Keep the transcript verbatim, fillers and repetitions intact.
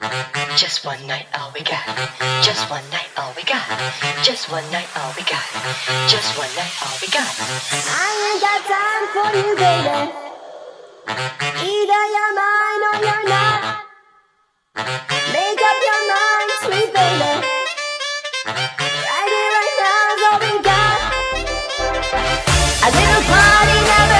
Just one night, all we got. Just one night, all we got. Just one night, all we got. Just one night, all we got. I ain't got time for you, baby. Either you're mine or you're not. Make up your mind, sweet baby. Right here, right now is all we got. A little party never